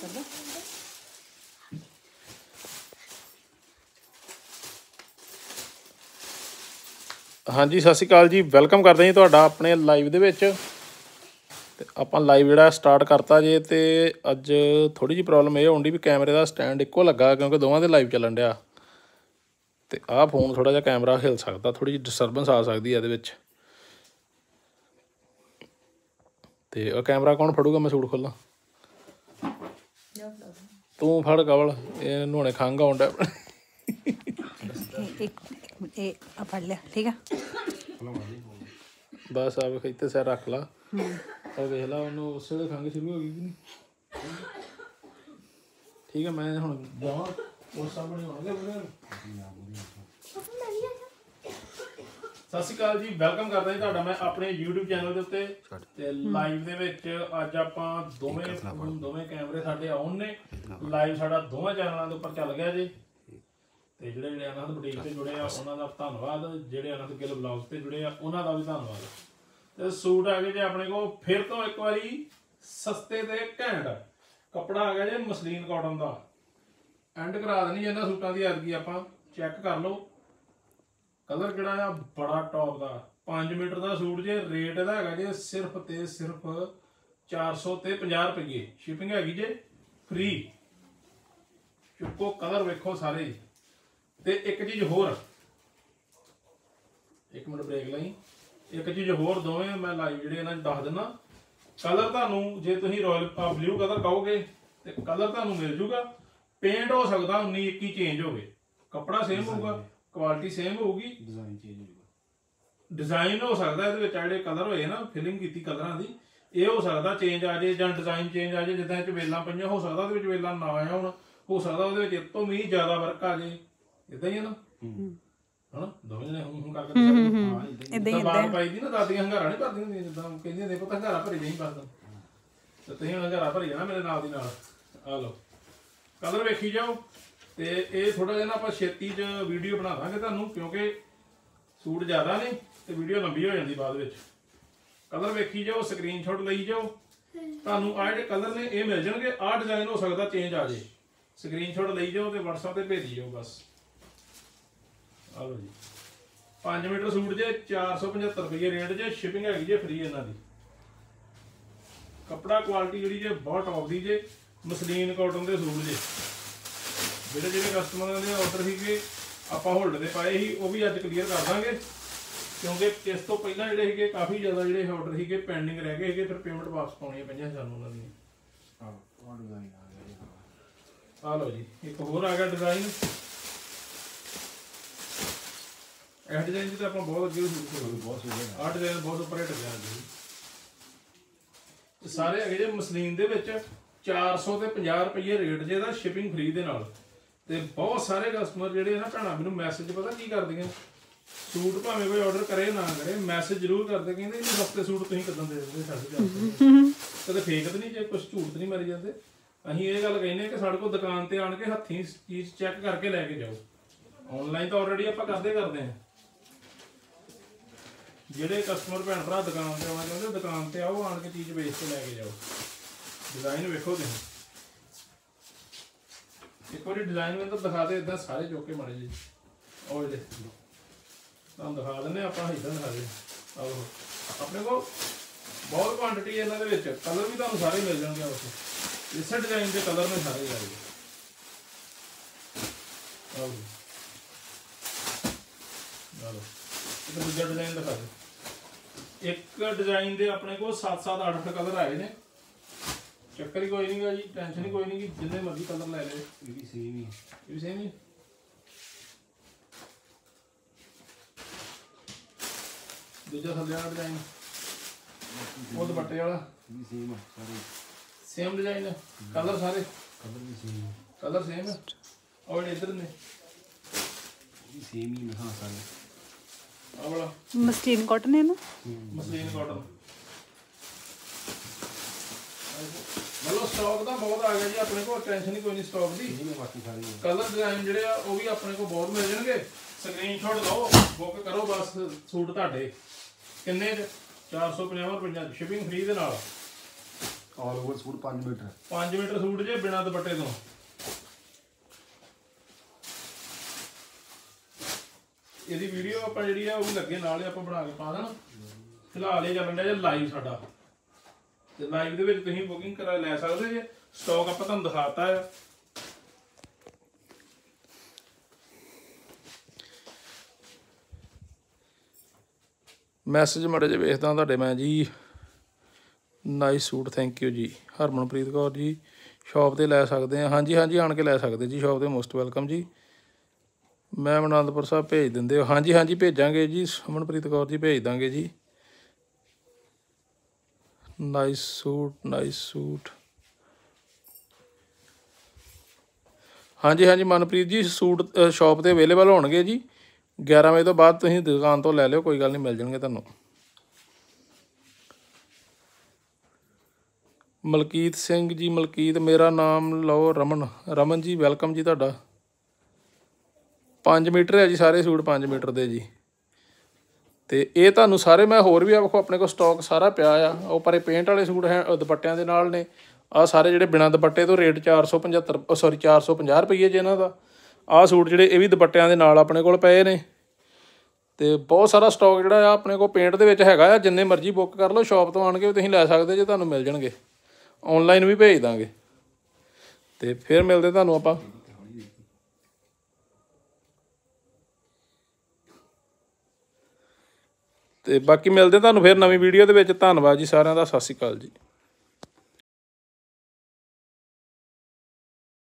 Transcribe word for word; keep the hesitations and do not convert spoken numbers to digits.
हाँ जी सत श्री अकाल जी, वैलकम करते जी तुहाडा अपने लाइव दे विच। ते आपां लाइव जिहड़ा स्टार्ट करता जे ते अज थोड़ी जी प्रॉब्लम ये होंदी भी कैमरे का स्टैंड इक्को लगा क्योंकि दोवां दे लाइव चलन डिया। ते आह फोन थोड़ा जिहा कैमरा हिल सकदा, थोड़ी जी डिस्टरबेंस आ सकदी है इहदे विच। ते आह कैमरा कौन फड़ूगा, मैं सूट खोलां? तू फड़ कवल, ये नुहाने खंघ आउण डै फड़ लिया ठीक है। बस आ वेख इत्थे सिर रख ला और वेख ला उन्होंने उस वेले खंघ शुरू हो गई कि नहीं। ठीक है मैं हुण जावां उस सामने होणगे। सत श्री अकाल जी, वैलकम करदा जी तुहाडा मैं अपने यूट्यूब चैनल दे उत्ते ते लाइव दे विच अज आपां दोवें दोवें कैमरे साडे ऑन ने। लाइव साडा दोवां चैनलों के उपर चल गया जी। ते जिहड़े जिहड़े अनंत बुटीक ते जुड़े आ उन्हां दा धन्नवाद, जिहड़े अनंत गिल ब्लॉग्स ते जुड़े आ उन्हां दा भी धन्नवाद। ते सूट आ गए जी अपने को फिर तो एक बारी सस्ते ते घैंट कपड़ा आ गया जी मसलीन कॉटन का। एंड करा देनी इन्हां सूटां दी अरगी आपां चैक कर लो। कलर किहड़ा आ बड़ा टॉप का पाँच मीटर का सूट जे। रेट इहदा हैगा जी सिर्फ ते सिर्फ चार सौ ते पचास रुपये। शिपिंग हैगी जे फ्री। चुको कलर वेखो सारे। ते एक चीज होर, एक मिनट ब्रेक लाई। एक चीज होर दोवें मैं लाइव जिहड़े इन्हां दस दिना। कलर तुहानूं जे तुसीं रॉयल ब्लू कलर कहोगे तो कलर तुहानूं मिल जूगा। पेंट हो सकता उन्नी इक्की चेंज हो गए, कपड़ा सेम होगा, क्वालिटी सेम होगी, डिजाइन चेंज होगा। डिजाइन हो सकता है जिहड़े कलर होए ना फिलिंग की कलरां दी ये हो सकता चेंज आ जाए, जां डिजाइन चेंज आ जाए। जिद्दां इह वेलां पईआं हो सकता उहदे विच वेलां ना आया होण, हो सकता उहदे विच इस तों भी ज़्यादा वर्क आ जाए। इदां ही है ना है दोवें जने हूं हूं करके बाल पाई दी ना दादियां हंगारा नहीं भरदियां हुंदियां जिद्दां कहिंदियां ने पुत्त हंगारा भरी जाईं बस। ते तुसीं हंगारा भरी जाना मेरे नाल दी नाल। आ लो कलर वेखी जाओ। ते ये थोड़ा जिहा ना आपां छेती च वीडियो बना दांगे तुहानूं क्योंकि सूट ज़्यादा ने ते वीडियो लंबी हो जाती बाद विच। कलर वेखी जाओ, स्क्रीनशॉट लई जाओ। तुहानूं आ जिहड़े कलर ने ये मिल जाणगे। आ डिजाइन हो सकता चेंज आ जाए, स्क्रीनशॉट लई जाओ ते WhatsApp ते भेजी जाओ बस। आ लो जी पाँच मीटर सूट जे चार सौ पचहत्तर रुपये रेट जे। शिपिंग हैगी जे फ्री इन्हां दी। कपड़ा क्वालिटी जिहड़ी जे बहुत टॉप दी जे। मसलीन कॉटन के सूट जे। जिहड़े जिहड़े कस्टमर दे ऑर्डर सीगे आपां होल्ड ते पाए ही वो भी अज क्लीयर कर दांगे क्योंकि इस तो पहलां जिहड़े सीगे काफ़ी ज़्यादा जिहड़े ऑर्डर सीगे पेंडिंग रह गए सीगे। फिर पेमेंट वापस पाउणियां पईआं सानूं उन्हां दीआं। आ लो जी एक होर आ गया डिजाइन। इस डिजाइन से तो आप बहुत अगे बहुत आ डिजाइन बहुत उपर हिट गया जी। सारे है जी मसलीन दे विच चार सौ ते पचास रुपये रेट जे दा। शिपिंग फ्री दे नाल। ते बहुत सारे कस्टमर जिहड़े ना भैणां मैनूं मैसेज पता की करदियां, सूट भावें कोई ऑर्डर करे ना करे मैसेज जरूर करदे कहंदे इन्ने सस्ते सूट तुसीं किदां दे दिंदे साढ़े चार सौ। कदे फेक तो नहीं जे कुछ झूठ तो नहीं मारी जाते। असीं ये गल कहने कि साढ़े कोल दुकान ते आण के हत्थीं चीज़ चैक करके लैके जाओ। ऑनलाइन तो ऑलरेडी आपां करदे करदे हैं। जिहड़े कस्टमर भैन भरा दुकान ते आना चाहुंदे दुकान ते आओ, आण के चीज़ बेच के लैके जाओ। डिजाइन वेखो तुसीं एक बार डिजाइन में तो दिखा दे इदां सारे चौके माड़े जी। और जे तुहानूं दिखा दिंदे आपां इदां दिखा दे। आओ अपने को बहुत क्वांटिटी है इन्हां दे विच। कलर भी तुहानूं सारे मिल जाणगे उस इस डिजाइन के कलर में सारे आ गए। आओ चलो एक दूजा डिजाइन दिखा दे। एक डिजाइन के अपने को सत्त सत्त अठ अठ कलर आए ने। चक्कर ही कोई नहीं गा जी, टेंशन ही कोई नहीं कि जिन्ने मर्जी कलर लै ले। ये भी सेम ही ये भी सेम ही दूजा थल्ले वाला डिजाइन वो दुपट्टे वाला भी सेम है सारे सेम डिजाइन है। कलर सारे कलर भी सेम है कलर सेम है। और इधर ने भी सेम ही हाँ सारे। आ वाला मसलीन कॉटन है ना, मसलीन कॉटन। मतलब स्टॉक का बहुत आ गया जी अपने को। टेंशन ही कोई नहीं स्टॉक की। बाकी सारी कलर डिजाइन जिहड़े आ वो भी अपने को बहुत मिल जाएंगे। स्क्रीनशॉट लो बुक करो बस। सूट तुहाडे किन्ने चार सौ पचास रुपये शिपिंग फ्री दे नाल। ਆਲ ਓਵਰ ਸੂਟ ਪੰਜ ਮੀਟਰ ਪੰਜ ਮੀਟਰ ਸੂਟ ਜੇ ਬਿਨਾਂ ਦੁਪੱਟੇ ਤੋਂ। ਇਹਦੀ ਵੀਡੀਓ ਆਪਾਂ ਜਿਹੜੀ ਆ ਉਹ ਵੀ ਲੱਗੇ ਨਾਲ ਹੀ ਆਪਾਂ ਬਣਾ ਕੇ ਪਾ ਦੇਣਾ। ਫਿਲਹਾਲ ਇਹ ਚੱਲਣ ਡਿਆ ਜੇ ਲਾਈਵ ਸਾਡਾ, ਤੇ ਲਾਈਵ ਦੇ ਵਿੱਚ ਤੁਸੀਂ ਬੁਕਿੰਗ ਕਰਾ ਲੈ ਸਕਦੇ ਜੇ। ਸਟਾਕ ਆਪਾਂ ਤੁਹਾਨੂੰ ਦਿਖਾਤਾ ਹੈ। ਮੈਸੇਜ ਮਾੜੇ ਜਿਹੇ ਵੇਖਦਾ ਤੁਹਾਡੇ ਮੈਂ ਜੀ। ਨਾਈਸ ਸੂਟ, ਥੈਂਕ ਯੂ ਜੀ। ਹਰਮਨਪ੍ਰੀਤ ਕੌਰ ਜੀ, ਸ਼ਾਪ 'ਤੇ ਲੈ ਸਕਦੇ ਆ? ਹਾਂਜੀ ਹਾਂਜੀ ਆਣ ਕੇ ਲੈ ਸਕਦੇ ਜੀ ਸ਼ਾਪ 'ਤੇ, ਮੋਸਟ ਵੈਲਕਮ ਜੀ। ਮੈਮ ਅਨੰਦਪੁਰ ਸਾਹਿਬ ਭੇਜ ਦਿੰਦੇ ਹੋ? ਹਾਂਜੀ ਹਾਂਜੀ ਭੇਜਾਂਗੇ ਜੀ ਹਰਮਨਪ੍ਰੀਤ ਕੌਰ ਜੀ, ਭੇਜ ਦਾਂਗੇ ਜੀ। Nice suit, nice suit. ਹਾਂਜੀ ਹਾਂਜੀ ਮਨਪ੍ਰੀਤ ਜੀ, ਸੂਟ ਸ਼ਾਪ 'ਤੇ ਅਵੇਲੇਬਲ ਹੋਣਗੇ ਜੀ। ਗਿਆਰਾਂ ਵਜੇ ਤੋਂ ਬਾਅਦ ਤੁਸੀਂ ਦੁਕਾਨ ਤੋਂ ਲੈ ਲਿਓ, ਕੋਈ ਗੱਲ ਨਹੀਂ, ਮਿਲ ਜਾਣਗੇ ਤੁਹਾਨੂੰ। ਮਲਕੀਤ ਸਿੰਘ ਜੀ, ਮਲਕੀਤ ਮੇਰਾ ਨਾਮ ਲਓ। ਰਮਨ, ਰਮਨ ਜੀ ਵੈਲਕਮ ਜੀ ਤੁਹਾਡਾ। ਪੰਜ ਮੀਟਰ ਹੈ ਜੀ ਸਾਰੇ ਸੂਟ, ਪੰਜ ਮੀਟਰ ਦੇ ਜੀ। ਅਤੇ ਇਹ ਤੁਹਾਨੂੰ ਸਾਰੇ ਮੈਂ ਹੋਰ ਵੀ ਆ ਵੇਖੋ ਆਪਣੇ ਕੋਲ ਸਟਾਕ ਸਾਰਾ ਪਿਆ ਆ। ਉਹ ਪਰੇ ਪੇਂਟ ਵਾਲੇ ਸੂਟ ਹੈ ਦੁਪੱਟਿਆਂ ਦੇ ਨਾਲ ਨੇ। ਆਹ ਸਾਰੇ ਜਿਹੜੇ ਬਿਨਾਂ ਦੁਪੱਟੇ ਤੋਂ ਰੇਟ ਚਾਰ ਸੌ ਪਝੱਤਰ ਸੌਰੀ ਚਾਰ ਸੌ ਪੰਜਾਹ ਰੁਪਈਏ ਜੀ ਇਹਨਾਂ ਦਾ। ਆਹ ਸੂਟ ਜਿਹੜੇ ਇਹ ਵੀ ਦੁਪੱਟਿਆਂ ਦੇ ਨਾਲ ਆਪਣੇ ਕੋਲ ਪਏ ਨੇ। ਅਤੇ ਬਹੁਤ ਸਾਰਾ ਸਟਾਕ ਜਿਹੜਾ ਆ ਆਪਣੇ ਕੋਲ ਪੇਂਟ ਦੇ ਵਿੱਚ ਹੈਗਾ ਆ। ਜਿੰਨੇ ਮਰਜ਼ੀ ਬੁੱਕ ਕਰ ਲਓ, ਸ਼ਾਪ ਤੋਂ ਆਣ ਕੇ ਵੀ ਤੁਸੀਂ ਲੈ ਸਕਦੇ ਜੇ, ਤੁਹਾਨੂੰ ਮਿਲ ਜਾਣਗੇ। ਔਨਲਾਈਨ ਵੀ ਭੇਜ ਦਾਂਗੇ। ਅਤੇ ਫਿਰ ਮਿਲਦੇ ਤੁਹਾਨੂੰ ਆਪਾਂ। ਅਤੇ ਬਾਕੀ ਮਿਲਦੇ ਤੁਹਾਨੂੰ ਫਿਰ ਨਵੀਂ ਵੀਡੀਓ ਦੇ ਵਿੱਚ। ਧੰਨਵਾਦ ਜੀ ਸਾਰਿਆਂ ਦਾ, ਸਤਿ ਸ਼੍ਰੀ ਅਕਾਲ ਜੀ।